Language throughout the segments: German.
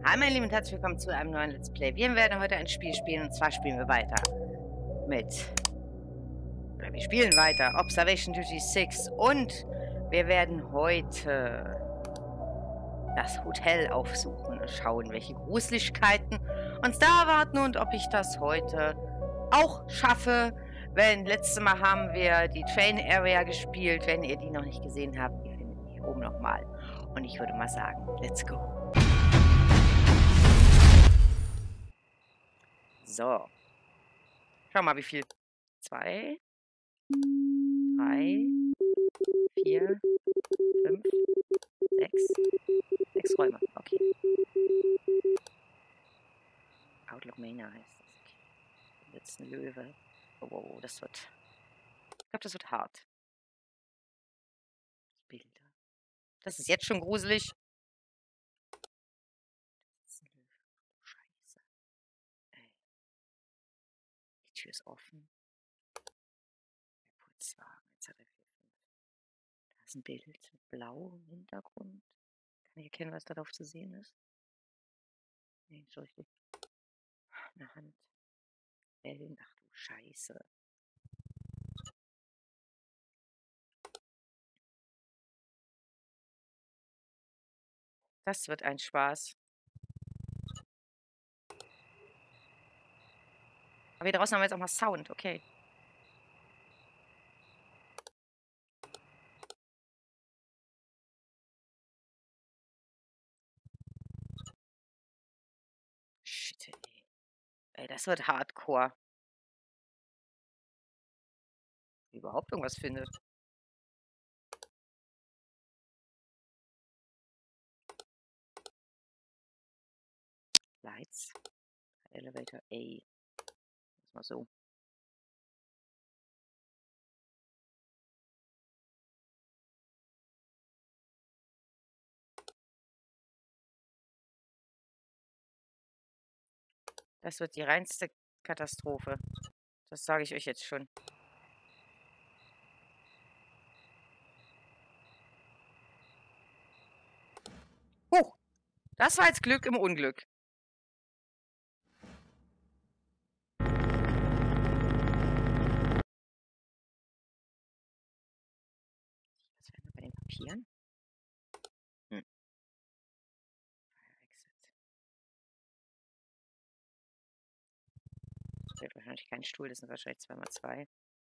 Hi meine Lieben und herzlich willkommen zu einem neuen Let's Play. Wir werden heute ein Spiel spielen und zwar spielen wir weiter wir spielen weiter Observation Duty 6 und wir werden heute das Hotel aufsuchen und schauen, welche Gruseligkeiten uns da erwarten und ob ich das heute auch schaffe. Letztes Mal haben wir die Train Area gespielt. Wenn ihr die noch nicht gesehen habt, ihr findet die hier oben nochmal. Und ich würde mal sagen, let's go. So. Schau mal, wie viel. 2, 3, 4, 5, 6. 6 Räume. Okay. Outlook Mania heißt das. Okay. Jetzt ein Löwe. Oh, wow, das wird. Ich glaube, das wird hart. Bilder. Das ist jetzt schon gruselig. Das ist ein Löwe. Scheiße. Ey. Die Tür ist offen. Der Putzwagen. Jetzt hat er 4, 5. Da ist ein Bild mit blauem Hintergrund. Kann ich erkennen, was darauf zu sehen ist? Nee, nicht so richtig. Eine Hand. Ach du Scheiße. Das wird ein Spaß. Aber hier draußen haben wir jetzt auch mal Sound, okay. Shit, ey. Ey, das wird Hardcore. Überhaupt irgendwas findet. Lights. Elevator A. Das mal so. Das wird die reinste Katastrophe. Das sage ich euch jetzt schon. Das war jetzt Glück im Unglück. Was wäre denn bei den Papieren? Hm. Exit. Das wird wahrscheinlich kein Stuhl, das sind wahrscheinlich 2x2.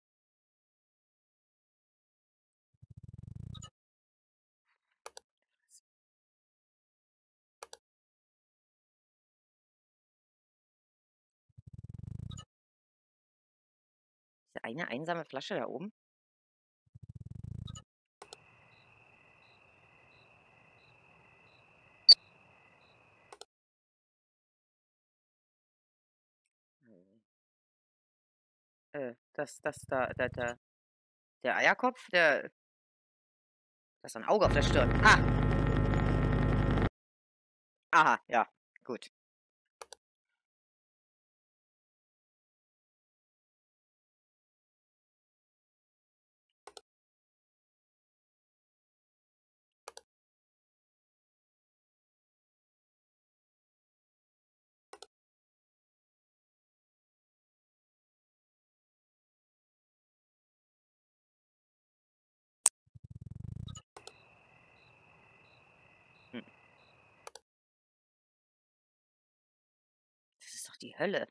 Diese eine einsame Flasche da oben. Der Eierkopf, das ist ein Auge auf der Stirn. Ah! Aha, ja, gut. Hm. Das ist doch die Hölle.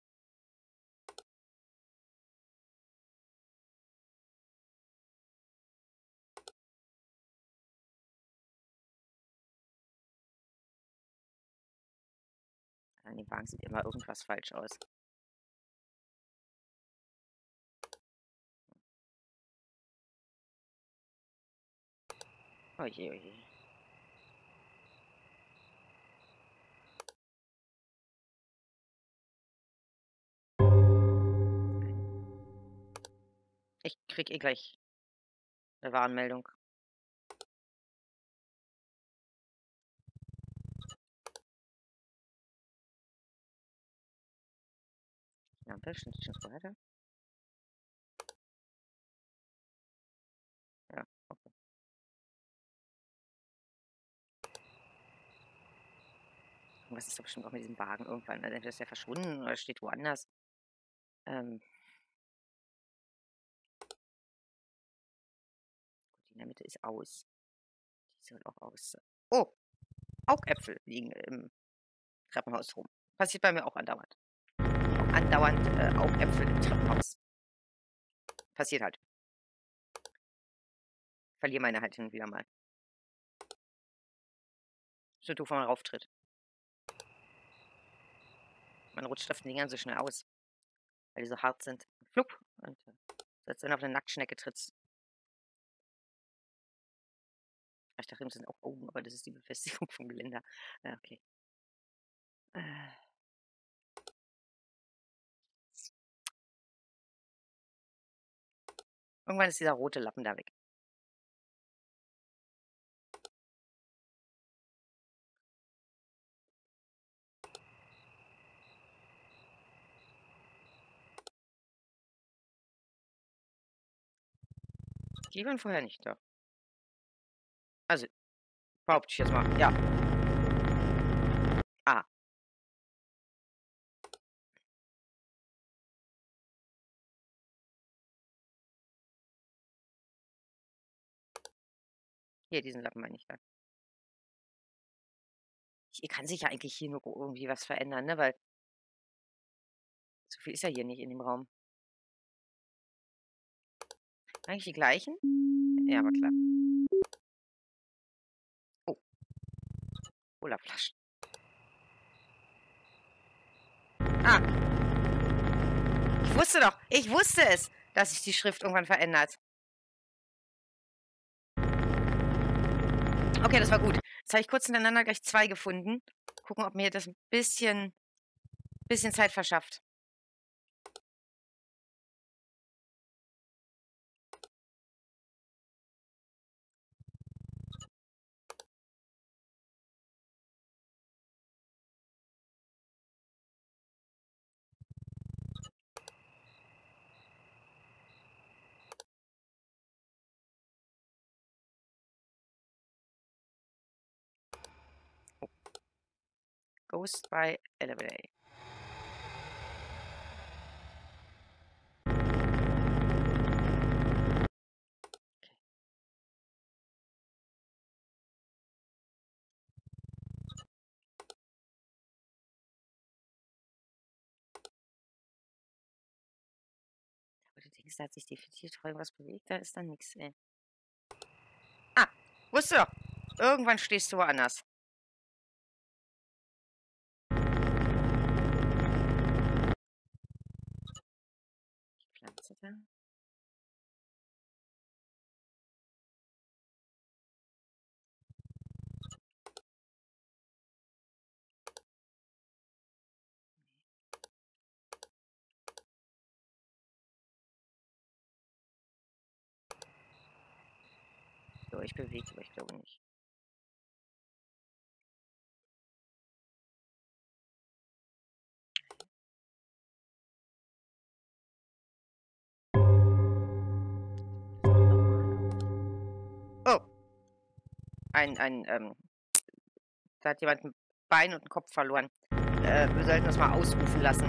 An dem Wagen sieht immer irgendwas falsch aus. Oje, oje. Ich krieg eh gleich eine Warnmeldung. Ja, ein bisschen schon weiter. Ja, okay. Irgendwas ist doch bestimmt auch mit diesem Wagen irgendwann. Also entweder ist der verschwunden oder steht woanders. Gut, die in der Mitte ist aus. Die soll auch aus. Oh, Augäpfel liegen im Treppenhaus rum. Passiert bei mir auch andauernd. Andauernd Augäpfel im Treppenhaus. Passiert halt. Verliere meine halt hin und wieder mal. So doof, wenn man rauftritt. Man rutscht auf den Dingern so schnell aus. Weil die so hart sind. Flupp. Und selbst wenn du auf eine Nacktschnecke trittst. Ich dachte, das sind auch Augen, aber das ist die Befestigung vom Geländer. Okay. Irgendwann ist dieser rote Lappen da weg. Die waren vorher nicht da. Also, behaupte ich jetzt mal. Ja. Ah. Hier, diesen Lappen meine ich da. Hier kann sich ja eigentlich hier nur irgendwie was verändern, ne? Weil so viel ist ja hier nicht in dem Raum. Eigentlich die gleichen? Ja, aber klar. Oh. Colaflaschen. Ah. Ich wusste es, dass sich die Schrift irgendwann verändert. Okay, das war gut. Jetzt habe ich kurz hintereinander gleich 2 gefunden. Gucken, ob mir das ein bisschen Zeit verschafft. Oh. Ghost by Elevator. Aber du denkst, da hat sich definitiv irgendwas bewegt, da ist dann nichts, ey. Ah, wusste doch. Irgendwann stehst du woanders. Die Pflanze da. So, ich bewege, aber ich glaube nicht. Oh. Da hat jemand ein Bein und einen Kopf verloren. Wir sollten das mal ausrufen lassen.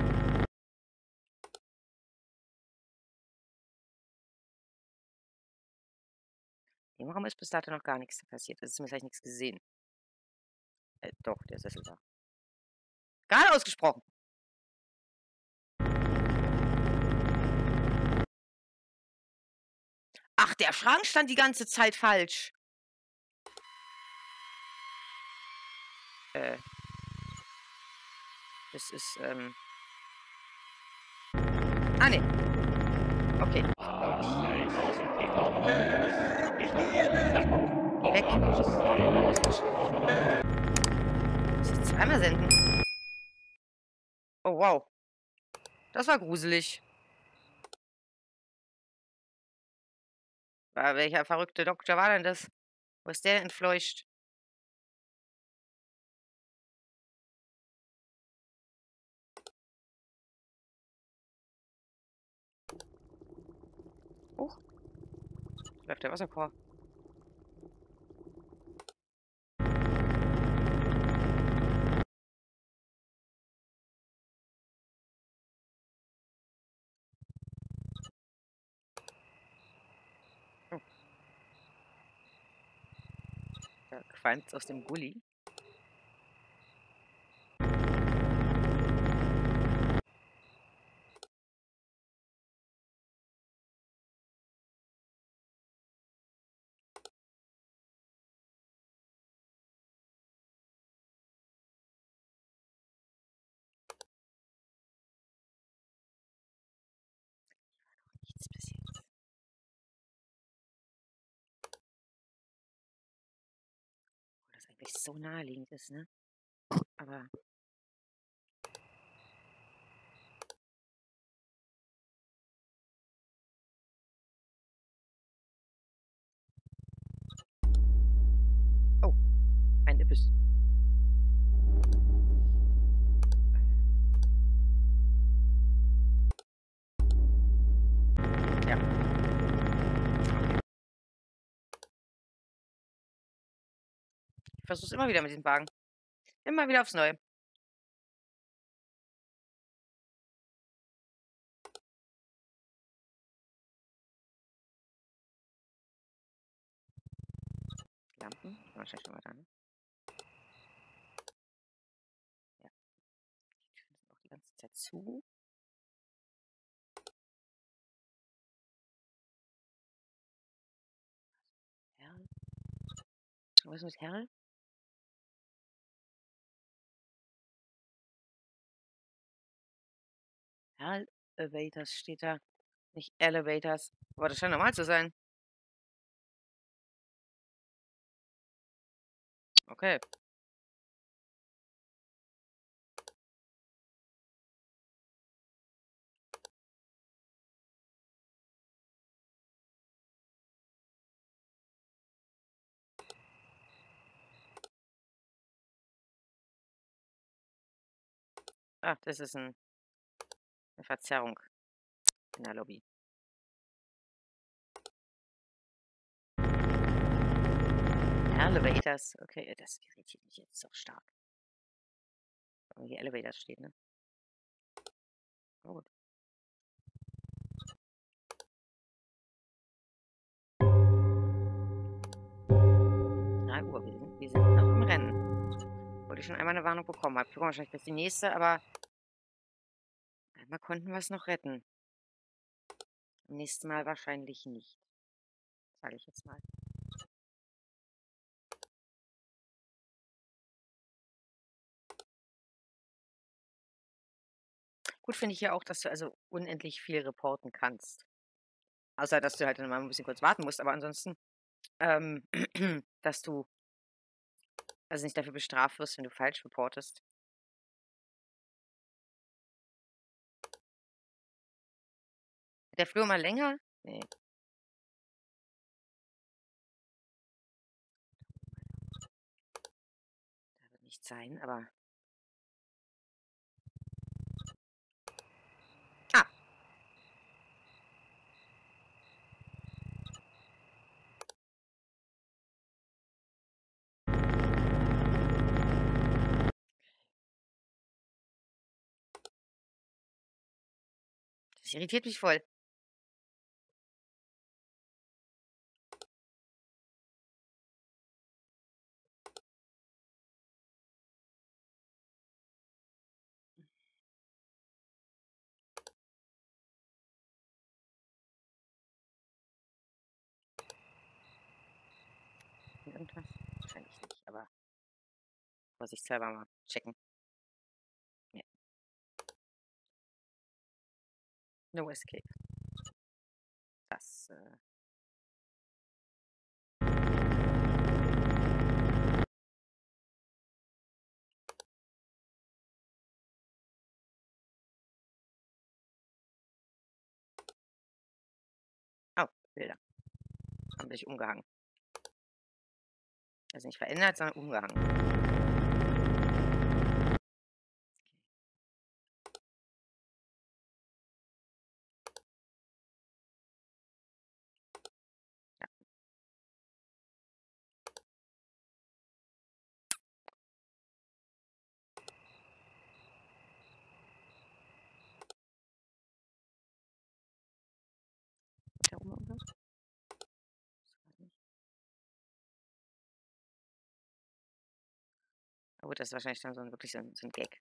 Im Raum ist bis dato noch gar nichts passiert. Also zumindest habe ich nichts gesehen. Doch, der Sessel da. Gerade ausgesprochen. Ach, der Schrank stand die ganze Zeit falsch. Das ist, Ah, ne. Okay. Weg. Muss ich zweimal senden? Oh, wow. Das war gruselig. Welcher verrückte Doktor war denn das? Wo ist der entfleucht? Huch. Läuft der Wasserkorb. Da qualmt's aus dem Gully. Nichts bis jetzt. Obwohl das eigentlich so naheliegend ist, ne? Aber oh, ein Imbiss. Ja. Okay. Ich versuch's immer wieder mit diesem Wagen. Immer wieder aufs Neue. Lampen. Wahrscheinlich schon mal da, ne? Ja. Die Türen sind auch die ganze Zeit zu. Herr? Was ist mit Herr? Herr Elevators steht da. Nicht Elevators. Aber das scheint normal zu sein. Okay. Ah, das ist eine Verzerrung in der Lobby. Elevators. Okay, das irritiert mich jetzt so stark. Wenn hier Elevators steht, ne? Oh, gut. Uhr. Wir sind noch im Rennen. Obwohl ich schon einmal eine Warnung bekommen habe. Wir wahrscheinlich bis die nächste, aber einmal konnten wir es noch retten. Beim nächsten Mal wahrscheinlich nicht. Sage ich jetzt mal. Gut finde ich ja auch, dass du also unendlich viel reporten kannst. Außer, dass du halt dann mal ein bisschen kurz warten musst, aber ansonsten, ähm, dass du also nicht dafür bestraft wirst, wenn du falsch reportest. Der Flur mal länger? Nee, das wird nicht sein, aber. Ah! Das irritiert mich voll. Irgendwas? Wahrscheinlich nicht, aber vorsichtshalber mal checken. Nee. No escape. Das, oh, Bilder. Haben sich umgehangen. Also nicht verändert, sondern umgehangen. Ja. Da oben irgendwas? Das war nicht. Na gut, das ist wahrscheinlich dann wirklich so ein Gag.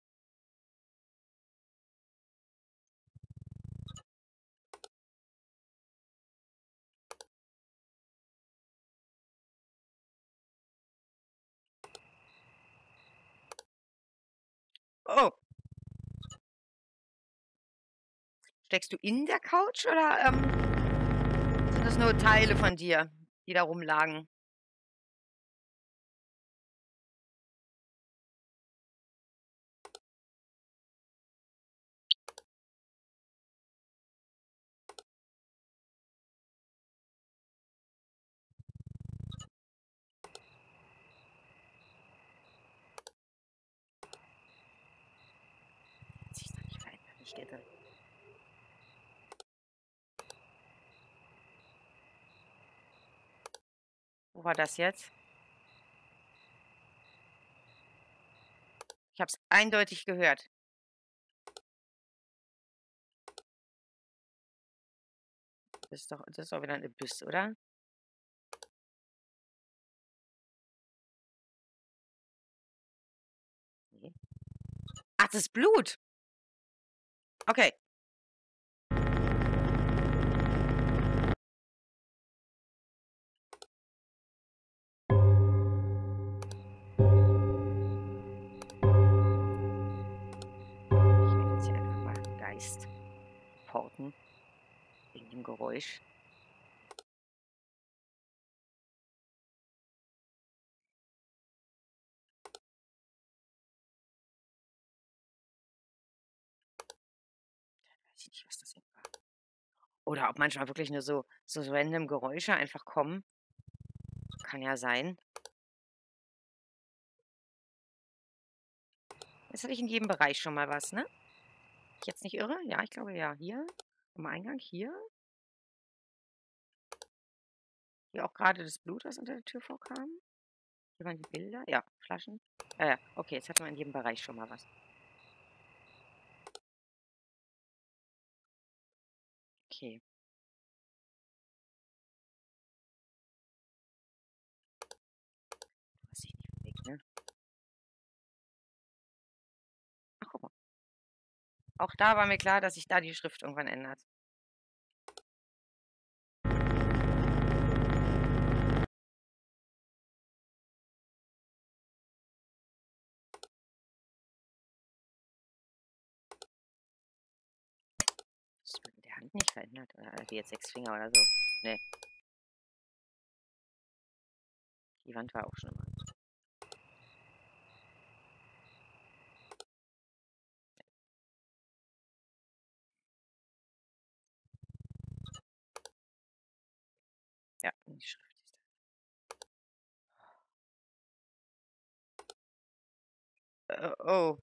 Oh! Steckst du in der Couch oder, sind das nur Teile von dir, die da rumlagen? Hat sich doch nicht verändert, nicht irre. Wo war das jetzt? Ich habe es eindeutig gehört. Das ist doch wieder ein Imbiss, oder? Ne. Ach, das ist Blut. Okay. Ich werde jetzt hier einfach mal 'n Geist reporten wegen dem Geräusch. Weiß ich nicht, was das jetzt war. Oder ob manchmal wirklich nur so random Geräusche einfach kommen. Kann ja sein. Jetzt hatte ich in jedem Bereich schon mal was, ne? Ich jetzt nicht irre? Ja, ich glaube ja. Hier am Eingang, hier. Hier auch gerade das Blut, was unter der Tür vorkam. Hier waren die Bilder. Ja, Flaschen. Ja, ja. Okay, jetzt hatten wir in jedem Bereich schon mal was. Okay. Du hast dich nicht bewegt, ne? Ach, guck mal. Auch da war mir klar, dass sich da die Schrift irgendwann ändert. Das wird mit der Hand nicht verändert. Oder wie jetzt 6 Finger oder so. Ne, die Wand war auch schon immer. Ja, die Schrift ist da. Oh.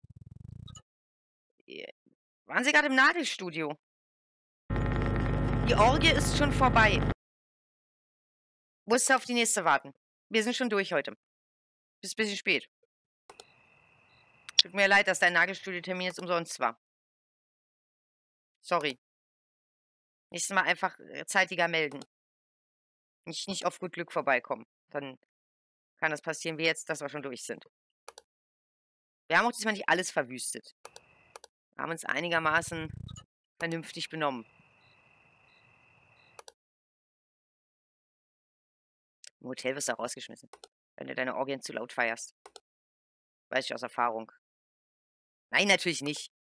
Waren Sie gerade im Nagelstudio? Die Orgie ist schon vorbei. Musst du auf die nächste warten. Wir sind schon durch heute. Ist ein bisschen spät. Tut mir leid, dass dein Nagelstudio-Termin jetzt umsonst war. Sorry. Nächstes Mal einfach zeitiger melden. Nicht auf gut Glück vorbeikommen. Dann kann das passieren wie jetzt, dass wir schon durch sind. Wir haben auch diesmal nicht alles verwüstet. Wir haben uns einigermaßen vernünftig benommen. Im Hotel wirst du auch rausgeschmissen, wenn du deine Orgien zu laut feierst. Weiß ich aus Erfahrung. Nein, natürlich nicht.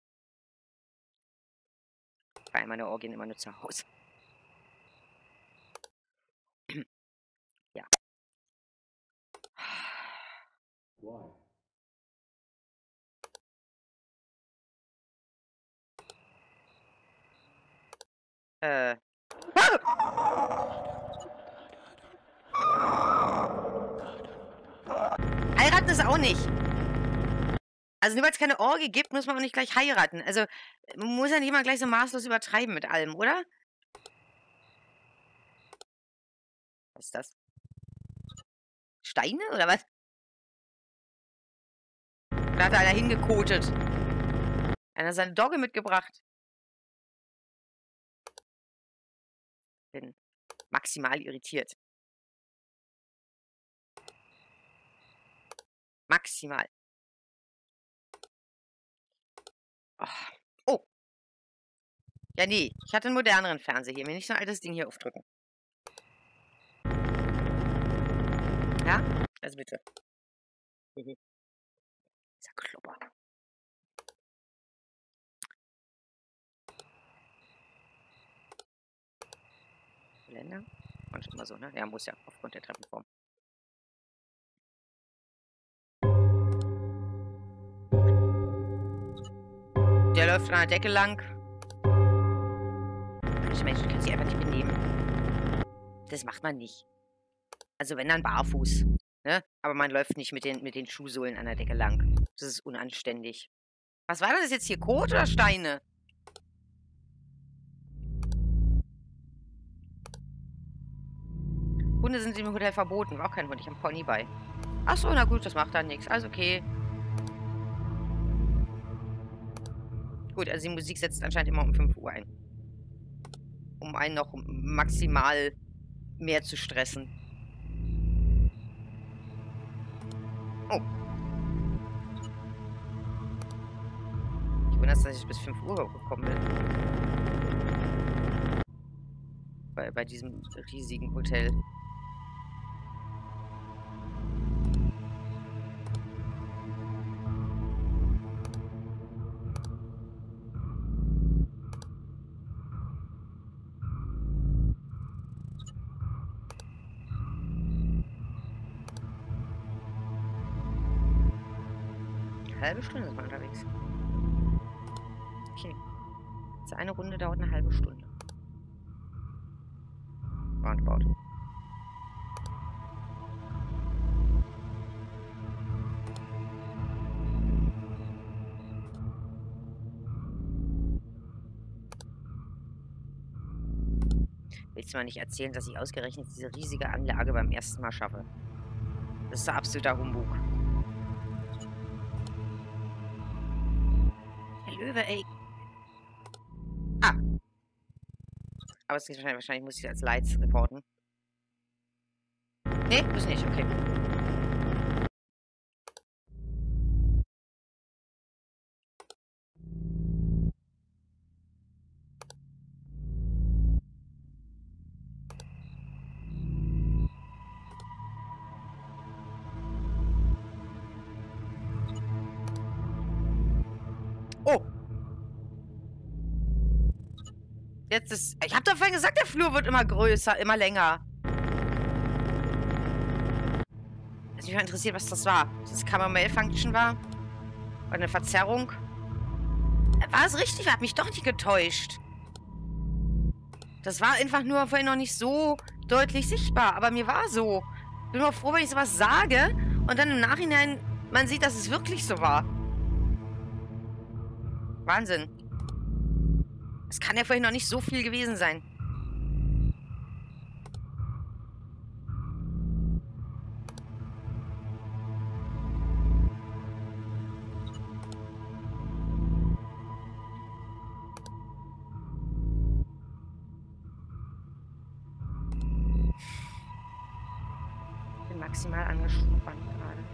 Ich feiere meine Orgien immer nur zu Hause. Ja. Why? Äh. Heiraten ist auch nicht. Also nur weil es keine Orgie gibt, muss man auch nicht gleich heiraten. Also man muss ja nicht immer gleich so maßlos übertreiben mit allem, oder? Was ist das? Steine oder was? Da hat einer hingekotet. Einer hat seine Dogge mitgebracht. Bin maximal irritiert. Maximal. Oh. Ja, nee. Ich hatte einen moderneren Fernseher hier. Mir nicht so ein altes Ding hier aufdrücken. Ja? Also bitte. Dieser Klopper. Länder? Manchmal immer so, ne? Ja, muss ja. Aufgrund der Treppenform. Der läuft an der Decke lang. Manche Menschen können sich einfach nicht benehmen. Das macht man nicht. Also wenn dann barfuß. Ne? Aber man läuft nicht mit den Schuhsohlen an der Decke lang. Das ist unanständig. Was war das jetzt hier? Kot oder Steine? Hunde sind im Hotel verboten. War auch kein Hund. Ich habe einen Pony bei. Achso, na gut, das macht dann nichts. Also okay. Gut, also die Musik setzt anscheinend immer um 5 Uhr ein. Um einen noch maximal mehr zu stressen. Oh. Ich wundere, dass ich bis 5 Uhr gekommen bin. Bei diesem riesigen Hotel. Halbe Stunde sind wir unterwegs. Okay. Also eine Runde dauert eine halbe Stunde. Roundabout. Willst du mal nicht erzählen, dass ich ausgerechnet diese riesige Anlage beim ersten Mal schaffe? Das ist absoluter Humbug. Löwe, ey. Ah. Aber es geht wahrscheinlich muss ich als Lights reporten. Nee, muss nicht, okay. Oh. Jetzt ist... Ich habe doch vorhin gesagt, der Flur wird immer größer, immer länger. Was mich mal interessiert, was das war. Dass das Camera-Malfunction war? Oder eine Verzerrung? War es richtig? Hat mich doch nicht getäuscht. Das war einfach nur vorhin noch nicht so deutlich sichtbar. Aber mir war so. Ich bin mal froh, wenn ich sowas sage und dann im Nachhinein man sieht, dass es wirklich so war. Wahnsinn. Es kann ja vorhin noch nicht so viel gewesen sein. Ich bin maximal angespannt gerade.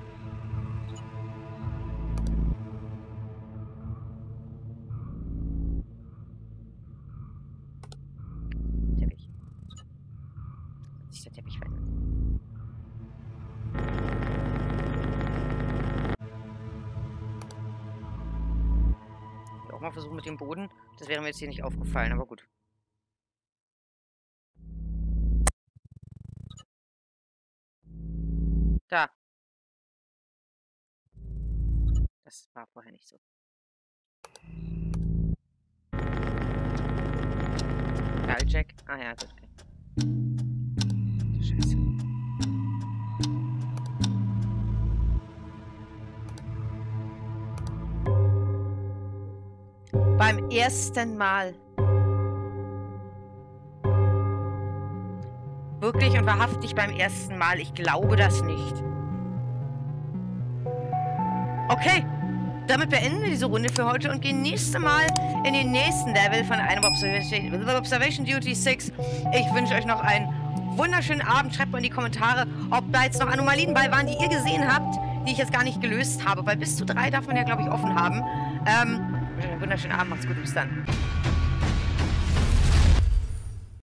Teppich. Hat sich der Teppich verändert? Ich will auch mal versuchen mit dem Boden. Das wäre mir jetzt hier nicht aufgefallen, aber gut. Da. Das war vorher nicht so. Geil, Jack. Ah ja, gut. Okay. Scheiße. Beim ersten Mal. Wirklich und wahrhaftig beim ersten Mal. Ich glaube das nicht. Okay. Damit beenden wir diese Runde für heute und gehen nächste Mal in den nächsten Level von einem Observation Duty 6. Ich wünsche euch noch einen wunderschönen Abend. Schreibt mal in die Kommentare, ob da jetzt noch Anomalien bei waren, die ihr gesehen habt, die ich jetzt gar nicht gelöst habe. Weil bis zu 3 darf man ja, glaube ich, offen haben. wünsche euch einen wunderschönen Abend. Macht's gut. Bis dann.